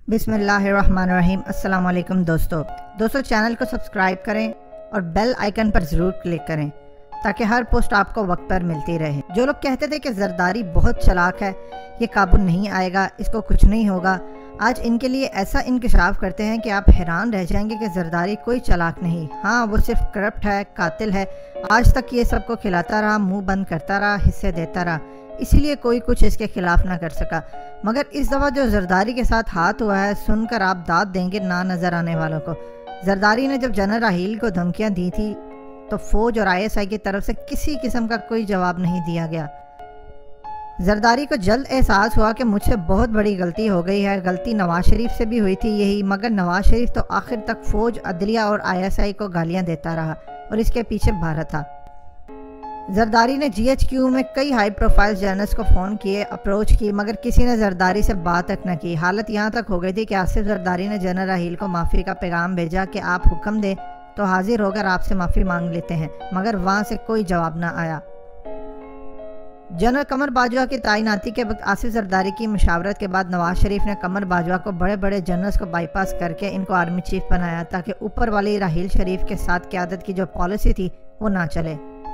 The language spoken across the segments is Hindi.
बिस्मिल्लाहिर्रहमानिर्रहीम। अस्सलाम वालेकुम दोस्तों चैनल को सब्सक्राइब करें और बेल आइकन पर ज़रूर क्लिक करें ताकि हर पोस्ट आपको वक्त पर मिलती रहे। जो लोग कहते थे कि जरदारी बहुत चालाक है, ये काबू नहीं आएगा, इसको कुछ नहीं होगा, आज इनके लिए ऐसा इंकशाफ करते हैं कि आप हैरान रह जाएंगे कि जरदारी कोई चालाक नहीं, हाँ वो सिर्फ करप्ट है, कातिल है। आज तक ये सबको खिलाता रहा, मुंह बंद करता रहा, हिस्से देता रहा, इसीलिए कोई कुछ इसके खिलाफ ना कर सका। मगर इस दफ़ा जो जरदारी के साथ हाथ हुआ है, सुनकर आप दाद देंगे ना नज़र आने वालों को। जरदारी ने जब जनरल राहील को धमकियां दी थी तो फौज और ISI की तरफ से किसी किस्म का कोई जवाब नहीं दिया गया। जरदारी को जल्द एहसास हुआ कि मुझसे बहुत बड़ी गलती हो गई है। गलती नवाज शरीफ से भी हुई थी यही, मगर नवाज शरीफ तो आखिर तक फौज, अदलिया और ISI को गालियां देता रहा और इसके पीछे भारत था। जरदारी ने GHQ में कई हाई प्रोफाइल जर्नलिस्ट को फ़ोन किए, अप्रोच की, मगर किसी ने जरदारी से बात तक न की। हालत यहाँ तक हो गई थी कि आसिफ जरदारी ने जनरल राहील को माफ़ी का पैगाम भेजा कि आप हुक्म दें तो हाजिर होकर आपसे माफ़ी मांग लेते हैं, मगर वहाँ से कोई जवाब न आया। जनरल कमर बाजवा की तैनाती के वक्त आसिफ जरदारी की मशावरत के बाद नवाज शरीफ ने कमर बाजवा को बड़े बड़े जनरल्स को बाईपास करके इनको आर्मी चीफ बनाया ताकि ऊपर वाली राहील शरीफ के साथ क़यादत की जो पॉलिसी थी वो ना चले,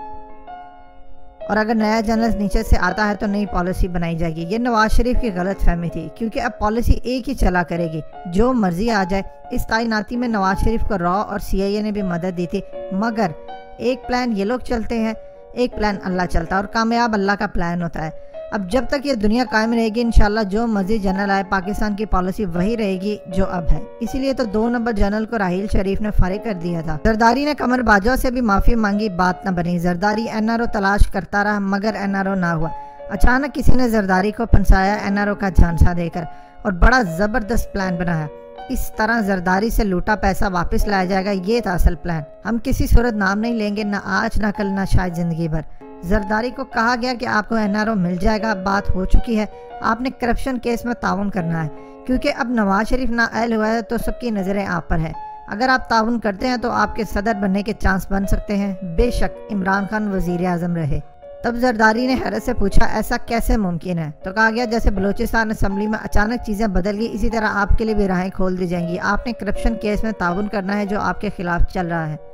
और अगर नया जनरल नीचे से आता है तो नई पॉलिसी बनाई जाएगी। ये नवाज शरीफ की गलत फहमी थी, क्योंकि अब पॉलिसी एक ही चला करेगी, जो मर्जी आ जाए। इस तैनाती में नवाज शरीफ को रॉ और CIA ने भी मदद दी थी, मगर एक प्लान ये लोग चलते हैं, एक प्लान अल्लाह चलता है, और कामयाब अल्लाह का प्लान होता है। अब जब तक ये दुनिया कायम रहेगी, इंशाल्लाह जो मर्जी जनरल आए, पाकिस्तान की पॉलिसी वही रहेगी जो अब है। इसीलिए तो 2 नंबर जनरल को राहील शरीफ ने फारिग कर दिया था। जरदारी ने कमर बाजवा से भी माफ़ी मांगी, बात न बनी। जरदारी NRO तलाश करता रहा, मगर NRO ना हुआ। अचानक किसी ने जरदारी को फंसाया NRO का झांसा देकर और बड़ा ज़बरदस्त प्लान बनाया। इस तरह जरदारी से लूटा पैसा वापस लाया जाएगा, ये था असल प्लान। हम किसी सूरत नाम नहीं लेंगे, ना आज ना कल ना शायद ज़िंदगी भर। जरदारी को कहा गया कि आपको NRO मिल जाएगा, बात हो चुकी है, आपने करप्शन केस में ताउन करना है, क्योंकि अब नवाज शरीफ नाअहल हुआ है तो सबकी नज़रें आप पर है। अगर आप ताउन करते हैं तो आपके सदर बनने के चांस बन सकते हैं, बेशक इमरान खान वज़ीर आज़म रहे। तब जरदारी ने हैरत से पूछा, ऐसा कैसे मुमकिन है? तो कहा गया जैसे बलूचिस्तान असम्बली में अचानक चीज़ें बदल गई, इसी तरह आपके लिए भी राहें खोल दी जाएंगी। आपने करप्शन केस में ताउन करना है जो आपके खिलाफ चल रहा है।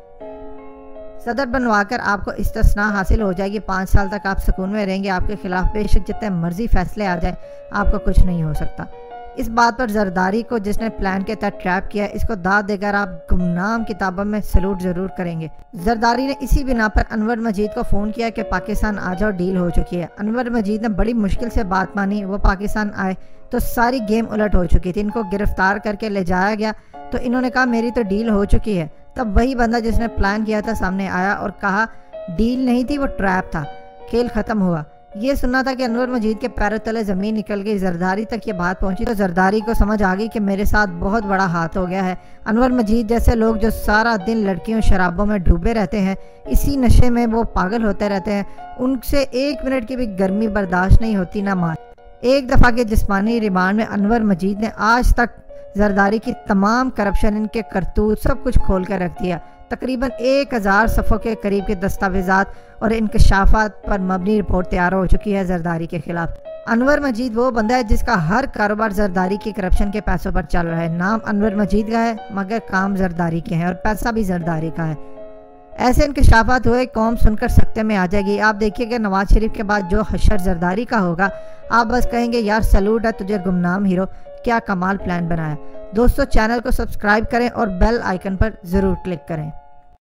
सदर बनवाकर आपको इस्तिस्ना हासिल हो जाएगी, 5 साल तक आप सुकून में रहेंगे। आपके खिलाफ बेशक जितने मर्जी फैसले आ जाए, आपको कुछ नहीं हो सकता। इस बात पर जरदारी को, जिसने प्लान के तहत ट्रैप किया, इसको दाद देकर आप गुमनाम किताबों में सलूट जरूर करेंगे। जरदारी ने इसी बिना पर अनवर मजीद को फ़ोन किया कि पाकिस्तान आ जाओ, डील हो चुकी है। अनवर मजीद ने बड़ी मुश्किल से बात मानी। वो पाकिस्तान आए तो सारी गेम उलट हो चुकी थी। इनको गिरफ्तार करके ले जाया गया तो इन्होंने कहा मेरी तो डील हो चुकी है। तब वही बंदा जिसने प्लान किया था सामने आया और कहा डील नहीं थी, वो ट्रैप था, खेल ख़त्म हुआ। ये सुनना था कि अनवर मजीद के पैरों तले ज़मीन निकल गई। जरदारी तक ये बात पहुंची तो जरदारी को समझ आ गई कि मेरे साथ बहुत बड़ा हाथ हो गया है। अनवर मजीद जैसे लोग जो सारा दिन लड़कियों शराबों में डूबे रहते हैं, इसी नशे में वो पागल होते रहते हैं, उनसे 1 मिनट की भी गर्मी बर्दाश्त नहीं होती, ना मार। एक दफ़ा के जिस्मानी रिमांड में अनवर मजीद ने आज तक जरदारी की तमाम करप्शन, इनके करतूत, सब कुछ खोल कर रख दिया। तकरीबन 1000 सफ़ों के करीब के दस्तावेजात और इंकशाफात पर मबनी रिपोर्ट तैयार हो चुकी है जरदारी के खिलाफ। अनवर मजीद वो बंदा है जिसका हर कारोबार जरदारी की करप्शन के पैसों पर चल रहा है। नाम अनवर मजीद का है, मगर काम जरदारी के हैं और पैसा भी जरदारी का है। ऐसे इंकशाफात हुए, कौम सुनकर सकते में आ जाएगी। आप देखिएगा नवाज शरीफ के बाद जो हशर जरदारी का होगा, आप बस कहेंगे यार सलूट है तुझे गुमनाम हीरो, क्या कमाल प्लान बनाया। दोस्तों चैनल को सब्सक्राइब करें और बेल आइकन पर ज़रूर क्लिक करें।